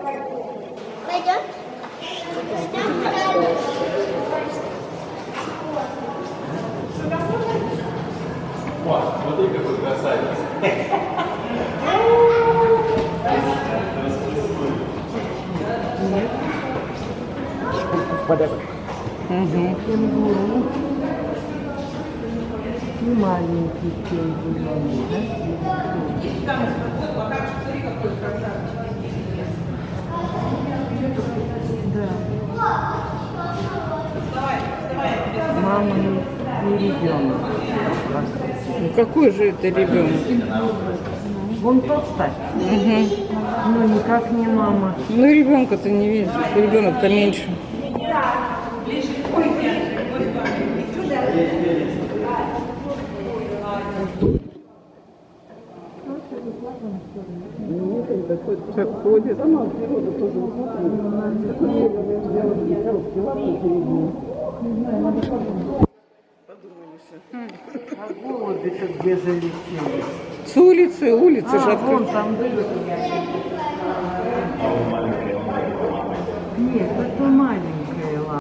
Пойдет? О, смотри, какой красавец. Порядок. Кенгуру. И маленький кенгуру, да? Да. Мама и ребенок. Ну какой же это ребенок? Вон толстая. Но никак не мама. Ну ребенка-то не видишь, ребенок-то меньше. Так ходит. Сама природа тоже А голуби-то где залетели? С улицы, улица же Вон открыта. там были.